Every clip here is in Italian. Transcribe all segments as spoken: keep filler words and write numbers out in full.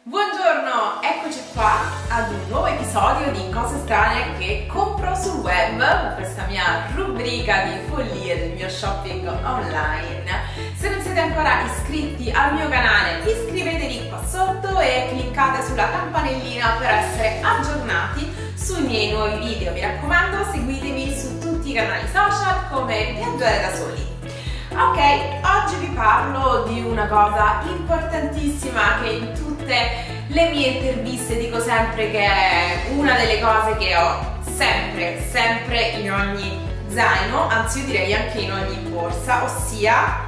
Buongiorno, eccoci qua ad un nuovo episodio di Cose strane che compro sul web, questa mia rubrica di follie del mio shopping online. Se non siete ancora iscritti al mio canale, iscrivetevi qua sotto e cliccate sulla campanellina per essere aggiornati sui miei nuovi video. Mi raccomando, seguitemi su tutti i canali social come Viaggiare da Soli. Ok, oggi vi parlo di una cosa importantissima che in tutte le mie interviste dico sempre che è una delle cose che ho sempre, sempre in ogni zaino, anzi io direi anche in ogni borsa, ossia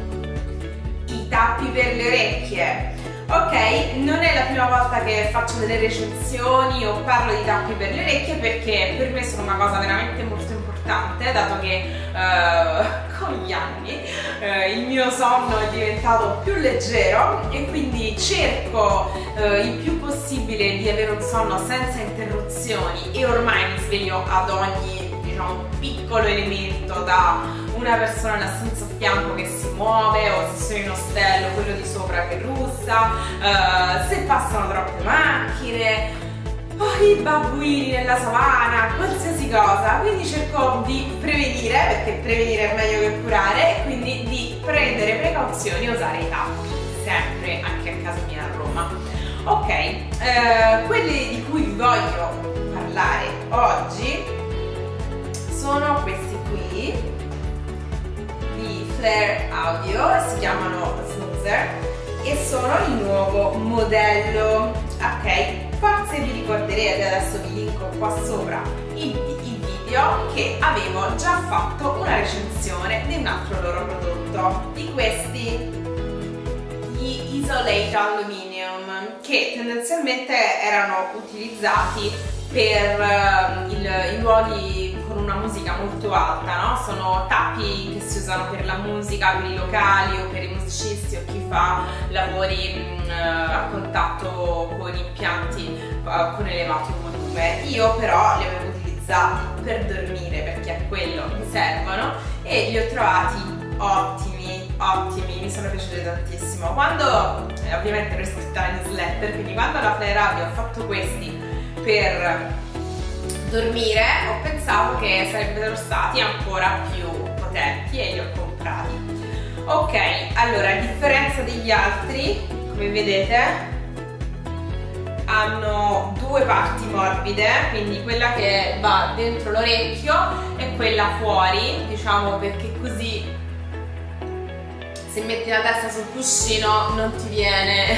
i tappi per le orecchie. Ok, non è la prima volta che faccio delle recensioni o parlo di tappi per le orecchie perché per me sono una cosa veramente molto importante, dato che uh, con gli anni uh, il mio sonno è diventato più leggero e quindi cerco uh, il più possibile di avere un sonno senza interruzioni e ormai mi sveglio ad ogni, diciamo, piccolo elemento, da una persona in assenza a fianco che si muove, o se sono in ostello quello di sopra che russa, uh, se passano troppe macchine, oh, i babbuini nella savana, qualsiasi cosa. Quindi cerco di prevenire, perché prevenire è meglio che curare, e quindi di prendere precauzioni e usare i tappi, sempre, anche a casa mia a Roma. Ok, uh, quelli di cui vi voglio parlare oggi sono questi qui di Flare Audio, si chiamano Snoozer e sono il nuovo modello. Ok, forse vi ricorderete, adesso vi linko qua sopra il, il video, che avevo già fatto una recensione di un altro loro prodotto, di questi, gli Isolate Aluminium, che tendenzialmente erano utilizzati per uh, il, i luoghi con una musica molto alta, no? Sono tappi che si usano per la musica, per i locali o per i musicisti o chi fa lavori mh, a contatto con impianti uh, con elevato volume. Io però li avevo utilizzati per dormire, perché a quello mi servono, e li ho trovati ottimi, ottimi, mi sono piaciuti tantissimo. Quando, eh, ovviamente ero iscritta alla newsletter, quindi quando la Flare Audio ha fatto questi per dormire ho pensato che sarebbero stati ancora più potenti e li ho comprati. Ok, allora, a differenza degli altri, come vedete, hanno due parti morbide, quindi quella che va dentro l'orecchio e quella fuori, diciamo, perché così se metti la testa sul cuscino non ti viene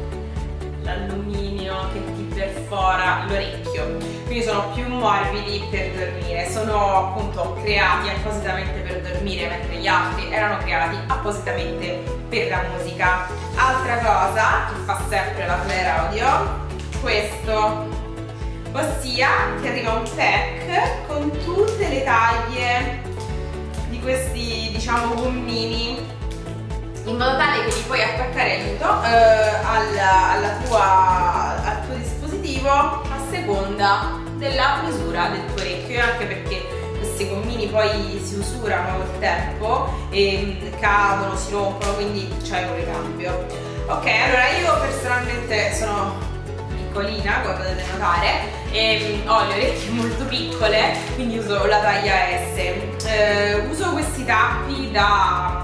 l'alluminio che ti perfora l'orecchio. Quindi sono più morbidi per dormire, sono appunto creati appositamente per dormire, mentre gli altri erano creati appositamente per la musica. Altra cosa che fa sempre la Flare Audio, questo, ossia che arriva un pack con tutte le taglie di questi, diciamo, gommini, in modo tale che li puoi attaccare aiuto eh, alla, alla tua, al tuo dispositivo a seconda della misura del tuo orecchio, anche perché questi gommini poi si usurano col tempo e cadono, si rompono, quindi c'è un ricambio. Ok, allora io personalmente sono piccolina, come potete notare, e ho le orecchie molto piccole, quindi uso la taglia S. Eh, uso questi tappi da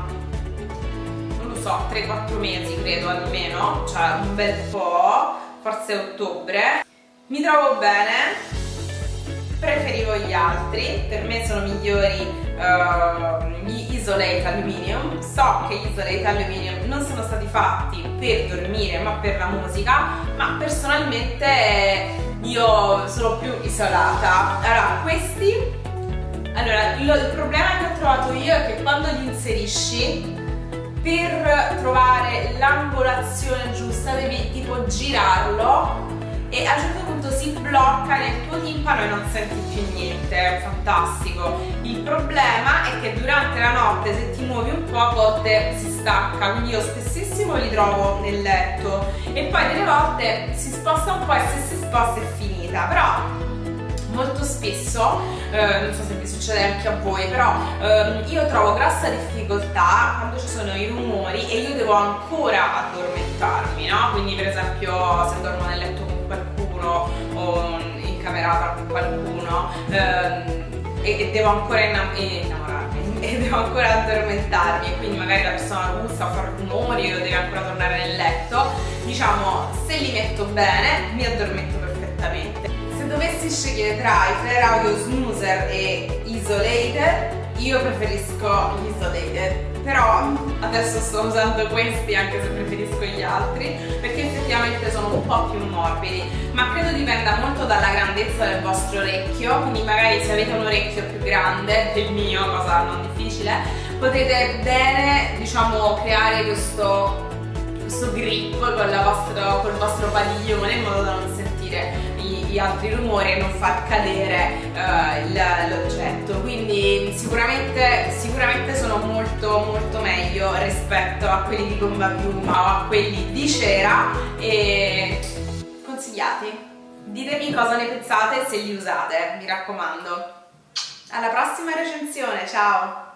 so, tre quattro mesi credo almeno, cioè un bel po', forse ottobre. Mi trovo bene, preferivo gli altri, per me sono migliori uh, gli Isolate Aluminium. So che gli Isolate Aluminium non sono stati fatti per dormire ma per la musica, ma personalmente io sono più isolata. Allora, questi, allora lo, il problema che ho trovato io è che quando li inserisci, per trovare l'angolazione giusta devi tipo girarlo e a un certo punto si blocca nel tuo timpano e non senti più niente. È fantastico. Il problema è che durante la notte, se ti muovi un po', a volte si stacca, quindi io spessissimo li trovo nel letto e poi delle volte si sposta un po' e se si sposta è finita. Però molto spesso, eh, non so se vi succede anche a voi, però eh, io trovo grossa difficoltà quando ci sono i rumori e io devo ancora addormentarmi, no? no? Quindi per esempio se dormo nel letto con qualcuno o in camerata con qualcuno ehm, e, e devo ancora innamorarmi e devo ancora addormentarmi e quindi magari la persona russa o fa rumori o deve ancora tornare nel letto, diciamo, se li metto bene mi addormento perfettamente. Se dovessi scegliere tra i Flare Audio Snoozer e Isolated, io preferisco gli Isolated, però adesso sto usando questi anche se preferisco gli altri perché effettivamente sono un po' più morbidi, ma credo dipenda molto dalla grandezza del vostro orecchio, quindi magari se avete un orecchio più grande del mio, cosa non difficile, potete bene, diciamo, creare questo, questo grip con la vostra, col vostro padiglione in modo da non sentire gli altri rumori e non far cadere uh, l'oggetto, quindi sicuramente, sicuramente sono molto molto meglio rispetto a quelli di gomma piuma o a quelli di cera e consigliati. Ditemi cosa ne pensate se li usate, mi raccomando. Alla prossima recensione, ciao!